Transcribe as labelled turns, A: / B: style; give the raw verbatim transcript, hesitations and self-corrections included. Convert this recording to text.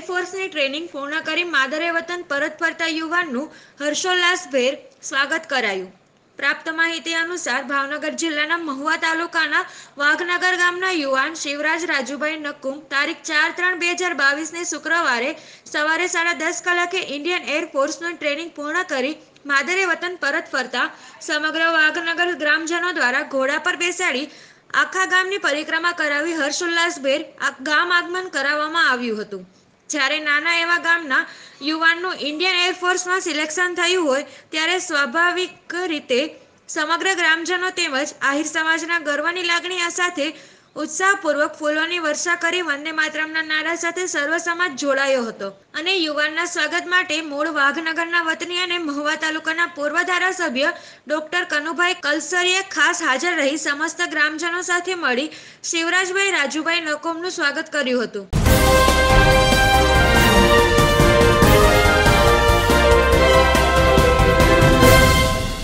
A: એરફોર્સની training પૂર્ણ કરી માદરે વતન પરત ફરતા યુવાનનું હર્ષોલ્લાસભેર સ્વાગત કરાયું। પ્રાપ્ત માહિતી અનુસાર ભાવનગર જિલ્લાના મહુવા તાલુકાના વાઘનગર ગામના યુવાન શિવરાજ રાજુભાઈ નકુમ તારીખ ચાર ત્રણ બે હજાર બાવીસને શુક્રવારે સવારે સાડા દસ કલાકે ઇન્ડિયન એરફોર્સનું ટ્રેનિંગ પૂર્ણ કરી માદરે વતન પરત ફરતા સમગ્ર વાઘનગર ગ્રામજનો દ્વારા ઘોડા પર બેસાડી આખા ગામની પરિક્રમા કરાવી હર્ષોલ્લાસભેર ગામ આગમન કરાવવામાં આવ્યું હતું। જ્યારે નાના એવા ગામના યુવાનનું ઇન્ડિયન એરફોર્સમાં સિલેક્શન થયું હોય ત્યારે સ્વાભાવિક રીતે સમગ્ર ગ્રામજનો તેમજ આહિર સમાજના ગર્વની લાગણી સાથે ઉત્સાહપૂર્વક ફૂલોની વર્ષા કરી વંદે માતરમના નારા સાથે સર્વ સમાજ જોડાયો હતો અને યુવાનના સ્વાગત માટે મૂળ વાઘનગરના વતની અને મહુવા તાલુકાના પૂર્વ ધારાસભ્ય ડોક્ટર કનુભાઈ કલસરીએ ખાસ હાજર રહી સમસ્ત ગ્રામજનો સાથે મળી શિવરાજભાઈ રાજુભાઈ નકુમનું સ્વાગત કર્યું હતું।